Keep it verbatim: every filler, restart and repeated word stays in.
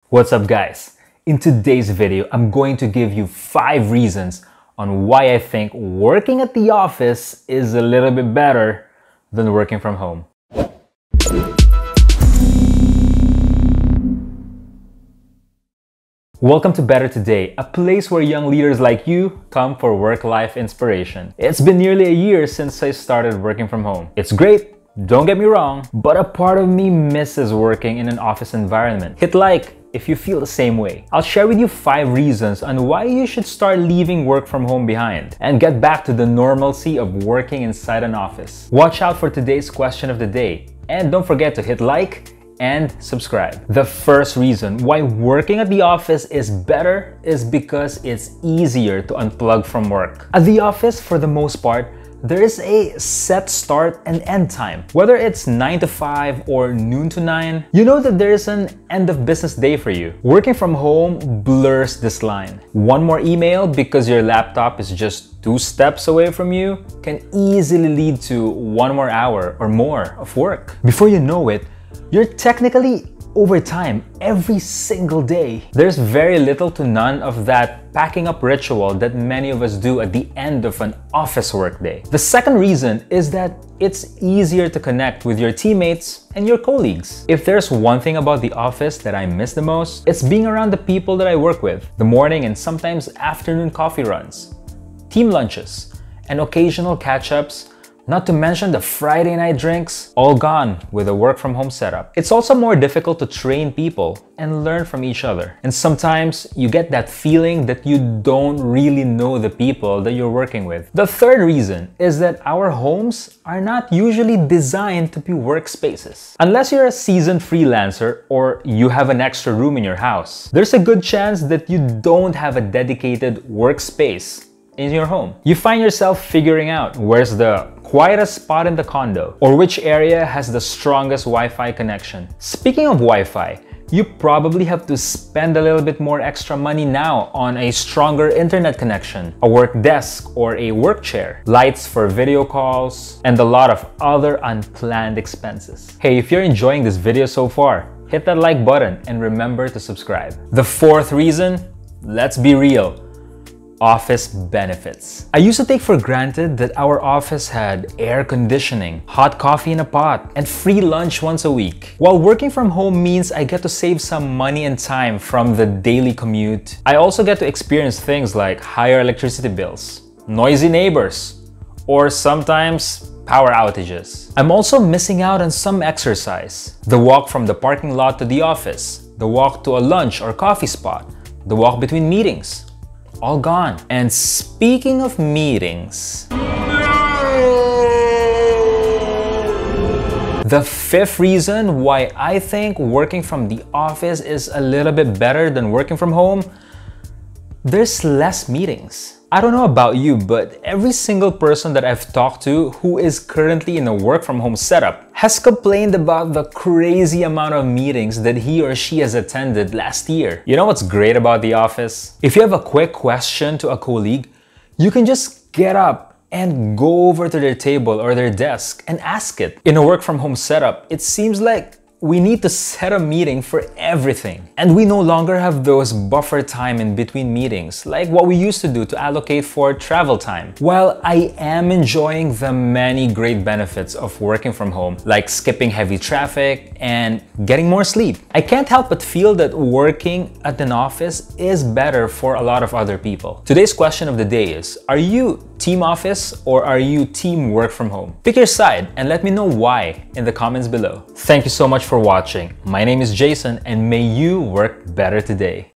What's up, guys? In today's video, I'm going to give you five reasons on why I think working at the office is a little bit better than working from home. Welcome to Better Today, a place where young leaders like you come for work-life inspiration. It's been nearly a year since I started working from home. It's great, don't get me wrong, but a part of me misses working in an office environment. Hit like if you feel the same way. I'll share with you five reasons on why you should start leaving work from home behind and get back to the normalcy of working inside an office. Watch out for today's question of the day, and don't forget to hit like and subscribe. The first reason why working at the office is better is because it's easier to unplug from work. At the office, for the most part, there is a set start and end time. Whether it's nine to five or noon to nine, you know that there is an end of business day for you. Working from home blurs this line. One more email because your laptop is just two steps away from you can easily lead to one more hour or more of work. Before you know it, you're technically overtime every single day. There's very little to none of that packing up ritual that many of us do at the end of an office workday. The second reason is that it's easier to connect with your teammates and your colleagues. If there's one thing about the office that I miss the most, it's being around the people that I work with. The morning and sometimes afternoon coffee runs, team lunches, and occasional catch-ups. Not to mention the Friday night drinks, all gone with a work from home setup. It's also more difficult to train people and learn from each other. And sometimes you get that feeling that you don't really know the people that you're working with. The third reason is that our homes are not usually designed to be workspaces. Unless you're a seasoned freelancer or you have an extra room in your house, there's a good chance that you don't have a dedicated workspace in your home. You find yourself figuring out where's the quietest spot in the condo or which area has the strongest Wi-Fi connection. Speaking of Wi-Fi, you probably have to spend a little bit more extra money now on a stronger internet connection, a work desk or a work chair, lights for video calls, and a lot of other unplanned expenses. Hey, if you're enjoying this video so far, hit that like button and remember to subscribe. The fourth reason, let's be real, office benefits. I used to take for granted that our office had air conditioning, hot coffee in a pot, and free lunch once a week. While working from home means I get to save some money and time from the daily commute, I also get to experience things like higher electricity bills, noisy neighbors, or sometimes power outages. I'm also missing out on some exercise. The walk from the parking lot to the office, the walk to a lunch or coffee spot, the walk between meetings. All gone. And speaking of meetings, the fifth reason why I think working from the office is a little bit better than working from home, there's less meetings. I don't know about you, but every single person that I've talked to who is currently in a work from home setup has complained about the crazy amount of meetings that he or she has attended last year. You know what's great about the office? If you have a quick question to a colleague, you can just get up and go over to their table or their desk and ask it. In a work from home setup, it seems like we need to set a meeting for everything. And we no longer have those buffer time in between meetings, like what we used to do to allocate for travel time. While I am enjoying the many great benefits of working from home, like skipping heavy traffic and getting more sleep, I can't help but feel that working at an office is better for a lot of other people. Today's question of the day is, are you team office or are you team work from home? Pick your side and let me know why in the comments below. Thank you so much for watching. My name is Jason and may you work better today.